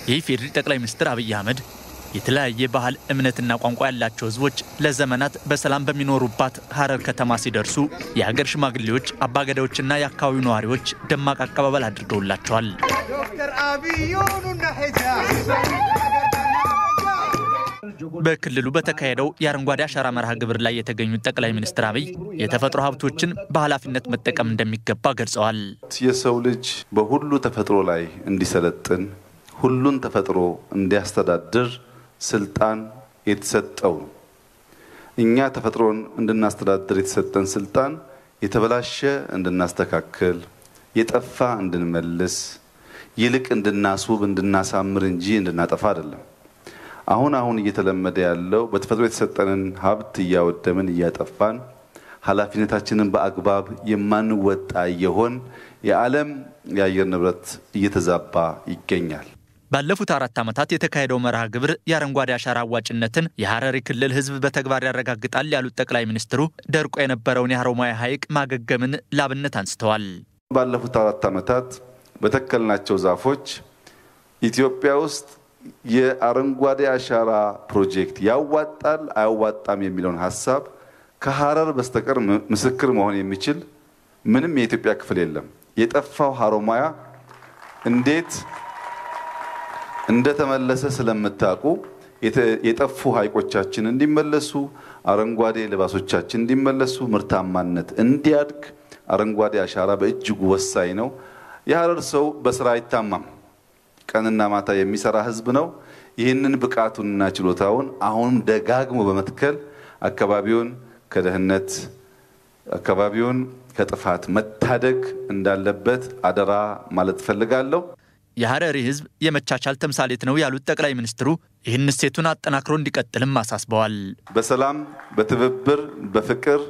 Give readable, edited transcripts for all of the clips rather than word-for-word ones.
የኢፌዴሪ ጠቅላይ ሚኒስትር አብይ አህመድ የተለያየ ባህል እምነትና ቋንቋ ያላቸው ህዝቦች ለዘመናት በሰላም በሚኖሩባት ሐረር ከተማ ሲደርሱ የሀገር ሽማግሌዎች፣ አባገዳዎችና የአካባቢው ነዋሪዎች ደማቅ አቀባበል አድርገውላቸዋል። ዶክተር አብዩንና በክልሉ በተካሄደው የአረንጓዴ አሻራ መርሃ ግብር ላይ የተገኙት ጠቅላይ ሚኒስትር አብይ የተፈጥሮ ሀብቶችን በኃላፊነት መጠቀም እንደሚገባ ገልጸዋል። የሰው ልጅ በሁሉ ተፈጥሮ ላይ እንዲሰለጥን ሁሉን ተፈጥሮ እንዲያስተዳድር ስልጣን የተሰጠው እኛ ተፈጥሮን እንድናስተዳድር የተሰጠን ስልጣን የተበላሸ እንድናስተካክል የጠፋ እንድንመልስ ይልቅ እንድናስውብ እንድናሳምር እንጂ እንድናጠፋ አይደለም። አሁን እየተለመደ ያለው በተፈጥሮ የተሰጠንን ሀብት እያወደምን እያጠፋን ኃላፊነታችንን በአግባብ የማንወጣ ይሆን የዓለም የአየር ንብረት እየተዛባ ይገኛል። ባለፉት 4 ዓመታት የተካሄደው መርሃ ግብር የአረንጓዴ አሻራ አዋጭነትን የሐረሪ ክልል ህዝብ በተግባር ያረጋግጣል ያሉት ጠቅላይ ሚኒስትሩ ደርቆ የነበረውን የሐሮማያ ሐይቅ ማገገምን ላብነት አንስተዋል። ባለፉት 4 ዓመታት በተከልናቸው ዛፎች ኢትዮጵያ ውስጥ የአረንጓዴ አሻራ ፕሮጀክት ያዋጣል አያዋጣም የሚለውን ሐሳብ ከሐረር በስተቀር ምስክር መሆን የሚችል ምንም የኢትዮጵያ ክፍል የለም። የጠፋው ሐሮማያ እንዴት እንደተመለሰ ስለምታውቁ የጠፉ ሐይቆቻችን እንዲመለሱ አረንጓዴ ልባሶቻችን እንዲመለሱ ምርታማነት እንዲያድግ አረንጓዴ አሻራ በእጅጉ ወሳኝ ነው። የሐረር ሰው በስራ አይታማም። ቀንና ማታ የሚሰራ ህዝብ ነው። ይህንን ብቃቱንና ችሎታውን አሁን ደጋግሞ በመትከል አካባቢውን ከደህንነት አካባቢውን ከጥፋት መታደግ እንዳለበት አደራ ማለት ፈልጋለሁ። የሐረሪ ህዝብ የመቻቻል ተምሳሌት ነው ያሉት ጠቅላይ ሚኒስትሩ ይህን እሴቱን አጠናክሮ እንዲቀጥልም አሳስበዋል። በሰላም በትብብር በፍቅር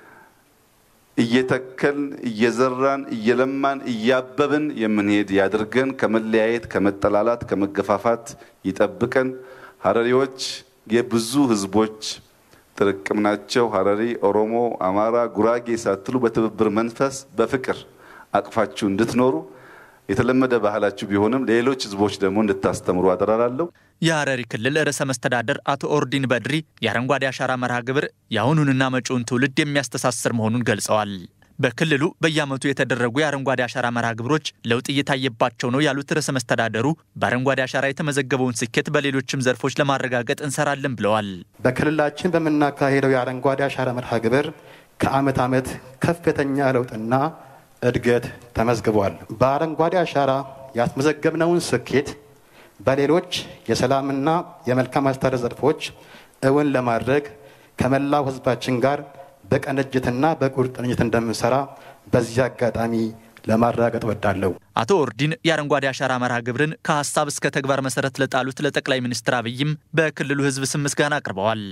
እየተከልን እየዘራን እየለማን እያበብን የምንሄድ ያድርገን። ከመለያየት ከመጠላላት ከመገፋፋት ይጠብቀን። ሐረሪዎች የብዙ ህዝቦች ጥርቅም ናቸው። ሐረሪ፣ ኦሮሞ፣ አማራ፣ ጉራጌ ሳትሉ በትብብር መንፈስ በፍቅር አቅፋችሁ እንድትኖሩ የተለመደ ባህላችሁ ቢሆንም ሌሎች ህዝቦች ደግሞ እንድታስተምሩ አደራላለሁ። የሐረሪ ክልል ርዕሰ መስተዳድር አቶ ኦርዲን በድሪ የአረንጓዴ አሻራ መርሃ ግብር የአሁኑንና መጪውን ትውልድ የሚያስተሳስር መሆኑን ገልጸዋል። በክልሉ በየዓመቱ የተደረጉ የአረንጓዴ አሻራ መርሃ ግብሮች ለውጥ እየታየባቸው ነው ያሉት ርዕሰ መስተዳድሩ በአረንጓዴ አሻራ የተመዘገበውን ስኬት በሌሎችም ዘርፎች ለማረጋገጥ እንሰራለን ብለዋል። በክልላችን በመናካሄደው የአረንጓዴ አሻራ መርሃ ግብር ከዓመት ዓመት ከፍተኛ ለውጥና እድገት ተመዝግቧል። በአረንጓዴ አሻራ ያስመዘገብነውን ስኬት በሌሎች የሰላምና የመልካም አስተዳደር ዘርፎች እውን ለማድረግ ከመላው ህዝባችን ጋር በቅንጅትና በቁርጠኝነት እንደምንሰራ በዚህ አጋጣሚ ለማረጋገጥ እወዳለሁ። አቶ ኦርዲን የአረንጓዴ አሻራ መርሃ ግብርን ከሐሳብ እስከ ተግባር መሰረት ለጣሉት ለጠቅላይ ሚኒስትር አብይም በክልሉ ህዝብ ስም ምስጋና አቅርበዋል።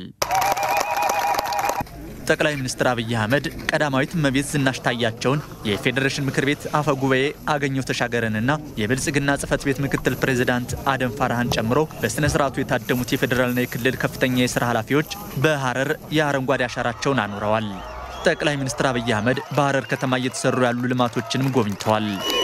ጠቅላይ ሚኒስትር አብይ አህመድ ቀዳማዊት እመቤት ዝናሽ ታያቸውን የፌዴሬሽን ምክር ቤት አፈ ጉባኤ አገኘሁ ተሻገረንና የብልጽግና ጽህፈት ቤት ምክትል ፕሬዝዳንት አደም ፋራህን ጨምሮ በስነ ስርዓቱ የታደሙት የፌዴራልና የክልል ከፍተኛ የሥራ ኃላፊዎች በሐረር የአረንጓዴ አሻራቸውን አኑረዋል። ጠቅላይ ሚኒስትር አብይ አህመድ በሐረር ከተማ እየተሰሩ ያሉ ልማቶችንም ጎብኝተዋል።